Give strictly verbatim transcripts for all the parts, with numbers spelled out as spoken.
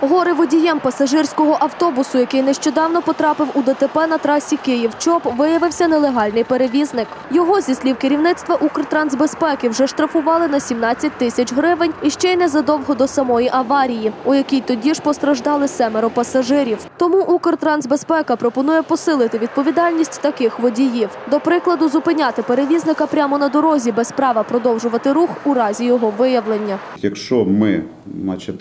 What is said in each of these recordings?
Горе водієм пасажирського автобусу, який нещодавно потрапив у ДТП на трасі Київ-Чоп, виявився нелегальний перевізник. Його, зі слів керівництва Укртрансбезпеки, вже штрафували на сімнадцять тисяч гривень і ще й незадовго до самої аварії, у якій тоді ж постраждали семеро пасажирів. Тому Укртрансбезпека пропонує посилити відповідальність таких водіїв. До прикладу, зупиняти перевізника прямо на дорозі без права продовжувати рух у разі його виявлення. Якщо ми, значить,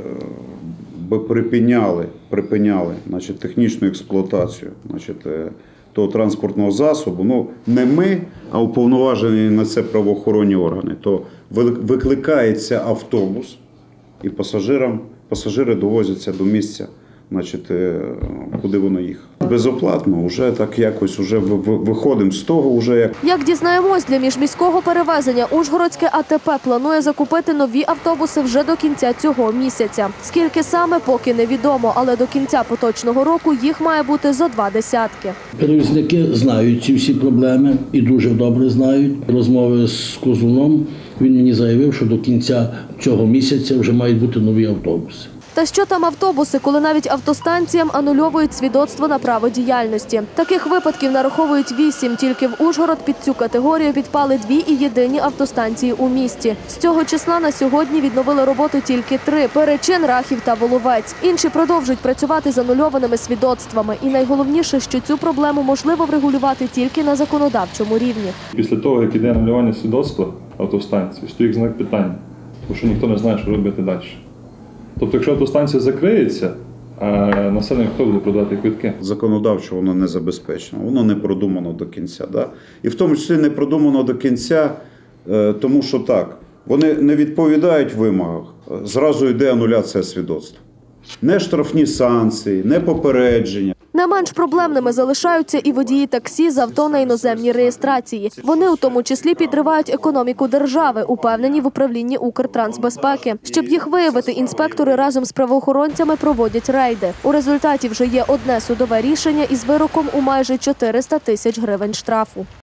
би припиняли, припиняли значить, технічну експлуатацію значить, того транспортного засобу, ну не ми, а уповноважені на це правоохоронні органи, то викликається автобус і пасажирам, пасажири довозяться до місця, значить, куди воно їхало. Безоплатно, вже так якось вже виходимо з того. Вже як... Як дізнаємось, для міжміського перевезення Ужгородське АТП планує закупити нові автобуси вже до кінця цього місяця. Скільки саме, поки невідомо, але до кінця поточного року їх має бути зо два десятки. Перевізники знають ці всі проблеми і дуже добре знають. Розмови з Козуном, він мені заявив, що до кінця цього місяця вже мають бути нові автобуси. Та що там автобуси, коли навіть автостанціям анульовують свідоцтво на право діяльності. Таких випадків нараховують вісім. Тільки в Ужгород під цю категорію підпали дві і єдині автостанції у місті. З цього числа на сьогодні відновили роботу тільки три – Перечин, Рахів та Воловець. Інші продовжують працювати з анульованими свідоцтвами. І найголовніше, що цю проблему можливо врегулювати тільки на законодавчому рівні. Після того, як іде анулювання свідоцтва автостанції, стоїть знак питання, тому що ніхто не знає, що робити далі. Тобто, якщо автостанція закриється, а населення хто буде продавати квитки? Законодавчо воно не забезпечено, воно не продумано до кінця. Да? І в тому числі не продумано до кінця, тому що так, вони не відповідають вимогах, зразу йде ануляція свідоцтва. Не штрафні санкції, не попередження. Не менш проблемними залишаються і водії таксі з авто на іноземній реєстрації. Вони у тому числі підривають економіку держави, упевнені в управлінні Укртрансбезпеки. Щоб їх виявити, інспектори разом з правоохоронцями проводять рейди. У результаті вже є одне судове рішення із вироком у майже чотириста тисяч гривень штрафу.